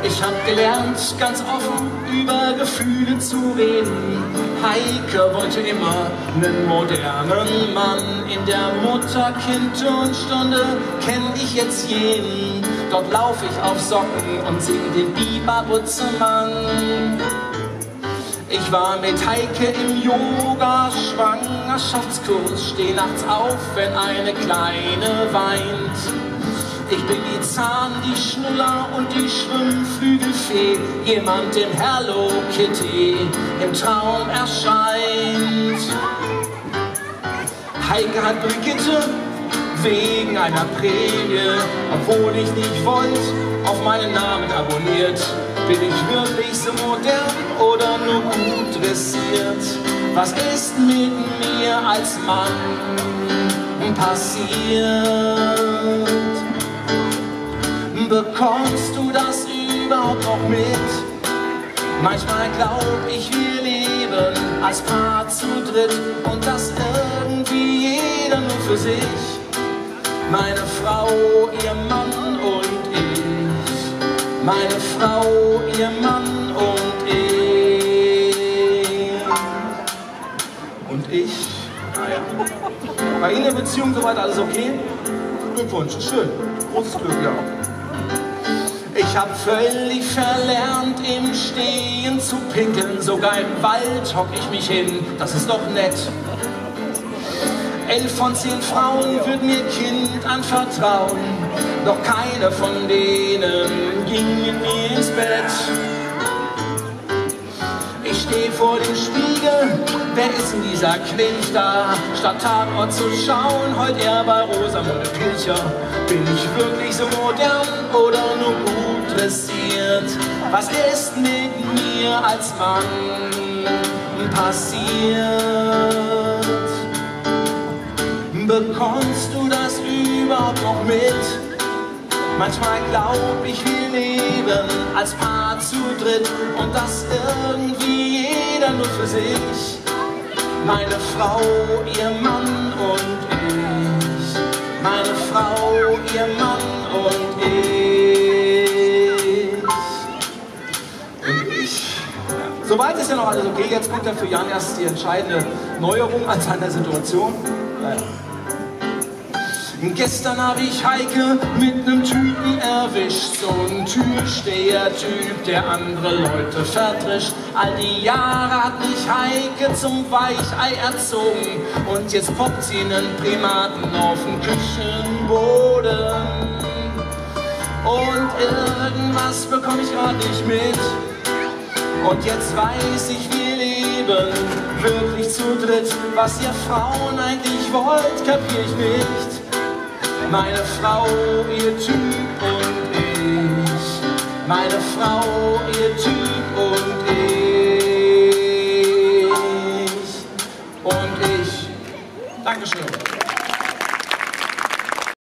Ich hab gelernt, ganz offen über Gefühle zu reden. Heike wollte immer einen modernen Mann. In der Mutter-Kind-Turnstunde kenn ich jetzt jeden. Dort lauf ich auf Socken und sing den Biber-Butzemann. Ich war mit Heike im Yoga-Schwangerschaftskurs, steh nachts auf, wenn eine Kleine weint. Ich bin die Zahn, die Schnuller und die Schwimmflügelfee, jemand, dem Hello Kitty im Traum erscheint. Heike hat Brigitte wegen einer Prämie, obwohl ich nicht wollte, auf meinen Namen abonniert. Bin ich wirklich so modern oder nur gut dressiert? Was ist mit mir als Mann passiert? Bekommst du das überhaupt noch mit? Manchmal glaub ich, wir leben als Paar zu dritt und das irgendwie jeder nur für sich. Meine Frau, ihr Mann und ich. Meine Frau, ihr Mann und ich. Und ich? Naja. Bei Ihnen in der Beziehung soweit alles okay? Glückwunsch, schön. Großes Glück, ja. Ich hab völlig verlernt, im Stehen zu pinkeln. Sogar im Wald hock ich mich hin, das ist doch nett. 11 von 10 Frauen würden mir Kind anvertrauen, doch keine von denen ging mit mir ins Bett. Ich steh vor dem Spiegel, wer ist denn dieser Knilch da? Statt Tatort zu schauen, heult er bei Rosamunde Pilcher. Bin ich wirklich so modern oder nur gut dressiert? Was ist mit mir als Mann passiert? Bekommst du das überhaupt noch mit? Manchmal glaub ich, wir leben als Paar zu dritt und das irgendwie jeder nur für sich. Meine Frau, ihr Mann und ich. Meine Frau, ihr Mann und ich. Und ich. Soweit ist ja noch alles okay. Jetzt kommt ja für Jan erst die entscheidende Neuerung an seiner Situation. Naja. Gestern hab ich Heike mit nem Typen erwischt, so ein Türsteher-Typ, der andere Leute verdrischt. All die Jahre hat mich Heike zum Weichei erzogen und jetzt poppt sie nen Primaten auf den Küchenboden. Und irgendwas bekomm ich grad nicht mit. Und jetzt weiß ich, wir leben wirklich zu dritt. Was ihr Frauen eigentlich wollt, kapier ich nicht. Meine Frau, ihr Typ und ich. Meine Frau, ihr Typ und ich.